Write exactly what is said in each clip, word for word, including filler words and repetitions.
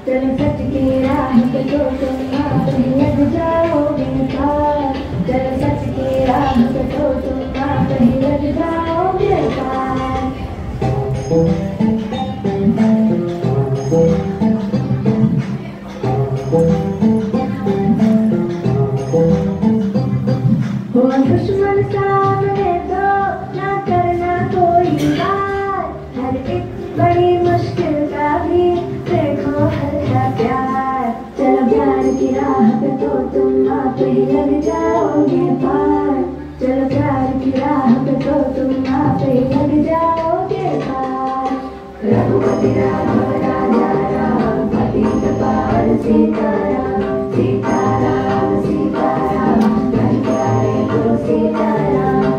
चलो सच की राह पे तो तुम आप ही लग जाओगे पार। चलो सच की राह पे तो तुम आप ही लग जाओगे पार। हो दुश्मन सामने तो ना करना कोई बात। हर एक बड़ी मुश्किल का भी देखो हल्का प्यार। चलो प्यार की राह पे तो तुम आप ही लग जाओगे पार। चलो प्यार की राह पे तो तुम आप ही लग जाओगे पार। रघुपति राघव राजा राम पति कृपाल सीताराम। सीताराम सीताराम मन प्यारे गुरु सीताराम।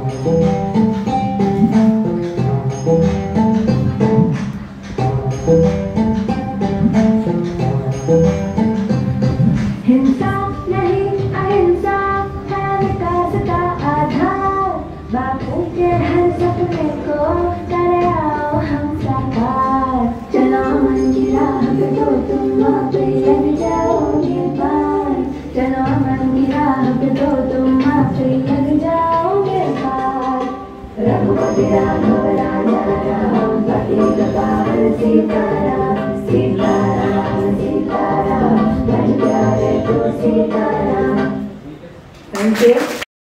हिंसा नहीं अहिंसा है विकास का आधार। बापू के हर सपने को करे आओ हम साकार। चलो अमन की राह पे तो तुम आप ही लग जाओगे पार। चलो अमन की राह पे तो तुम आप ही लग जाओगे पार। रघुपति राघव राजा राम पति कृपाल सीताराम। सीताराम सीताराम मन प्यारे गुरु सीताराम। Thank you.